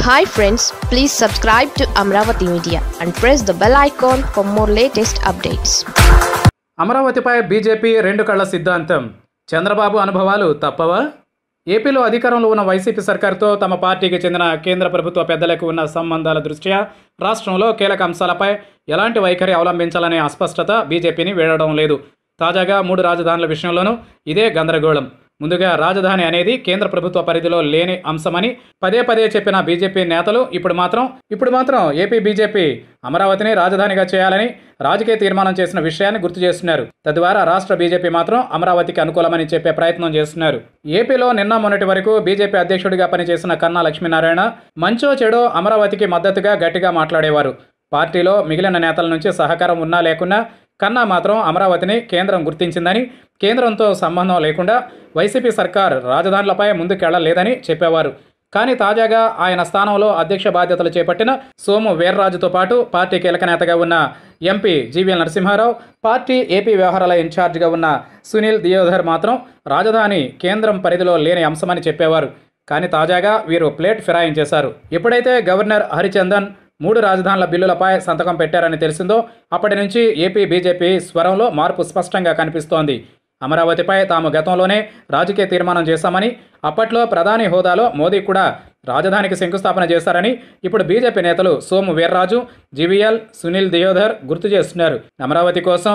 Hi friends, please subscribe to Amaravathi Media and press the bell icon for more latest updates. అమరావతిపై BJP రెండు కళ్ల సిద్ధాంతం. చంద్రబాబు అనుభవాలు తప్పవా? ఏపీలో అధికారంలో ఉన్న వైసీపీ సర్కారుతో తమ పార్టీకి చెందిన కేంద్ర ప్రభుత్వ పెద్దలకు ఉన్న సంబంధాల దృష్ట్యా రాష్ట్రంలో కీలక అంశాలపై ఎలాంటి వైఖరి అవలంబించాలనే అస్పష్టత బీజేపీని వీడడం లేదు. తాజాగా 3 రాజధానుల విషయంలోనూ ఇదే గందరగోళం. ముందుగా రాజధాని అనేది కేంద్ర ప్రభుత్వ పరిధిలో లేని అంశమని పదే పదే చెప్పిన బీజేపీ నేతలు ఇప్పుడు మాత్రం ఏపీ బీజేపీ అమరావతిని రాజధానిగా చేయాలని రాజకీయ తీర్మానం చేసిన విషయాన్ని గుర్తు చేస్తున్నారు. తద్వారా రాష్ట్ర బీజేపీ మాత్రం అమరావతికి అనుకూలమని చెప్పే ప్రయత్నం చేస్తున్నారు. ఏపీలో నిన్న మొన్నటి వరకు బీజేపీ అధ్యక్షుడిగా పనిచేసిన కన్నా లక్ష్మీనారాయణ మంచో చెడో అమరావతికి మద్దతుగా గట్టిగా మాట్లాడేవారు. పార్టీలో మిగిలిన నేతల నుంచి సహకారం ఉన్నా లేకున్నా కన్నా మాత్రం అమరావతిని కేంద్రం గుర్తించిందని, కేంద్రంతో సంబంధం లేకుండా వైసీపీ సర్కార్ రాజధానులపై ముందుకెళ్లలేదని చెప్పేవారు. కానీ తాజాగా ఆయన స్థానంలో అధ్యక్ష బాధ్యతలు చేపట్టిన సోము వీర్రాజుతో పాటు పార్టీ కీలక నేతగా ఉన్న MP GVL Narasimha Rao, party AP వ్యవహారాల ఇన్ఛార్జిగా ఉన్న సునీల్ దియోధర్ మాత్రం రాజధాని కేంద్రం పరిధిలో లేని అంశమని చెప్పేవారు. కానీ తాజాగా వీరు ప్లేట్ ఫిరాయించేశారు. ఎప్పుడైతే గవర్నర్ హరిచందన్ 3 రాజధానుల బిల్లులపై సంతకం పెట్టారని తెలిసిందో అప్పటి నుంచి ఏపీ బీజేపీ స్వరంలో మార్పు స్పష్టంగా కనిపిస్తోంది. అమరావతిపై తాము గతంలోనే రాజకీయ తీర్మానం చేశామని, అప్పట్లో ప్రధాని హోదాలో మోదీ కూడా రాజధానికి శంకుస్థాపన చేశారని ఇప్పుడు బీజేపీ నేతలు సోము వీర్రాజు, జీవీఎల్, సునీల్ దియోధర్ గుర్తు చేస్తున్నారు. అమరావతి కోసం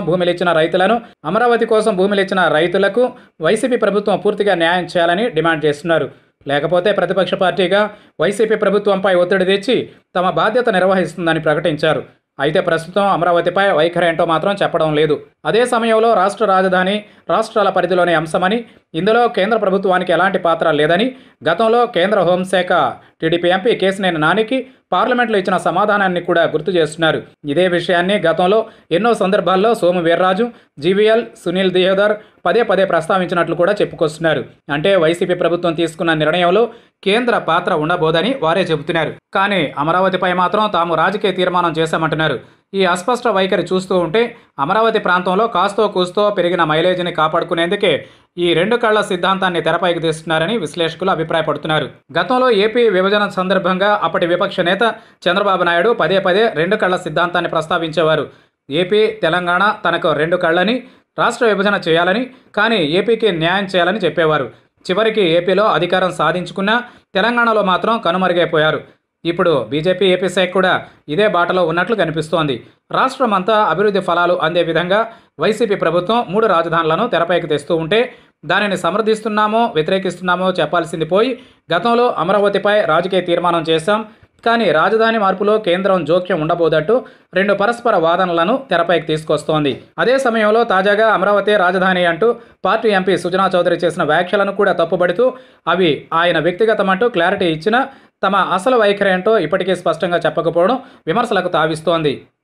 భూమిలిచ్చిన రైతులకు వైసీపీ ప్రభుత్వం పూర్తిగా న్యాయం చేయాలని డిమాండ్ చేస్తున్నారు. లేకపోతే ప్రతిపక్ష పార్టీగా వైసీపీ ప్రభుత్వంపై ఒత్తిడి తెచ్చి తమ బాధ్యత నిర్వహిస్తుందని ప్రకటించారు. అయితే ప్రస్తుతం అమరావతిపై వైఖరి ఏంటో మాత్రం చెప్పడం లేదు. అదే సమయంలో రాష్ట్ర రాజధాని రాష్ట్రాల పరిధిలోని అంశమని, ఇందులో కేంద్ర ప్రభుత్వానికి ఎలాంటి పాత్ర లేదని గతంలో కేంద్ర హోంశాఖ టీడీపీ ఎంపీ కేశినేని నానికి పార్లమెంట్లో ఇచ్చిన సమాధానాన్ని కూడా గుర్తు చేస్తున్నారు. ఇదే విషయాన్ని గతంలో ఎన్నో సందర్భాల్లో సోము వీర్రాజు, జీవీఎల్, సునీల్ దియోధర్ పదే పదే ప్రస్తావించినట్లు కూడా చెప్పుకొస్తున్నారు. అంటే వైసీపీ ప్రభుత్వం తీసుకున్న నిర్ణయంలో కేంద్ర పాత్ర ఉండబోదని వారే చెబుతున్నారు. కానీ అమరావతిపై మాత్రం తాము రాజకీయ తీర్మానం చేశామంటున్నారు. ఈ అస్పష్ట వైఖరి చూస్తూ ఉంటే అమరావతి ప్రాంతంలో కాస్తో కూస్తో పెరిగిన మైలేజీని కాపాడుకునేందుకే ఈ 2 కళ్ల సిద్ధాంతాన్ని తెరపైకి తీస్తున్నారని విశ్లేషకులు అభిప్రాయపడుతున్నారు. గతంలో ఏపీ విభజన సందర్భంగా అప్పటి విపక్ష నేత చంద్రబాబు నాయుడు పదే పదే 2 కళ్ల సిద్ధాంతాన్ని ప్రస్తావించేవారు. ఏపీ, తెలంగాణ తనకు 2 కళ్లని, రాష్ట్ర విభజన చేయాలని, కానీ ఏపీకి న్యాయం చేయాలని చెప్పేవారు. చివరికి ఏపీలో అధికారం సాధించుకున్నా తెలంగాణలో మాత్రం కనుమరుగైపోయారు. ఇప్పుడు బీజేపీ ఏపీ శాఖ కూడా ఇదే బాటలో ఉన్నట్లు కనిపిస్తోంది. రాష్ట్రమంతా అభివృద్ధి ఫలాలు అందే విధంగా వైసీపీ ప్రభుత్వం 3 రాజధానులను తెరపైకి తెస్తూ ఉంటే దానిని సమర్థిస్తున్నామో వ్యతిరేకిస్తున్నామో చెప్పాల్సింది పోయి గతంలో అమరావతిపై రాజకీయ తీర్మానం చేశాం, కానీ రాజధాని మార్పులో కేంద్రం జోక్యం ఉండబోదంటూ 2 పరస్పర వాదనలను తెరపైకి తీసుకొస్తోంది. అదే సమయంలో తాజాగా అమరావతి రాజధాని అంటూ పార్టీ ఎంపీ సుజనా చౌదరి చేసిన వ్యాఖ్యలను కూడా తప్పుబడుతూ అవి ఆయన వ్యక్తిగతమంటూ క్లారిటీ ఇచ్చినా తమ అసలు వైఖరి ఏంటో ఇప్పటికీ స్పష్టంగా చెప్పకపోవడం విమర్శలకు తావిస్తోంది.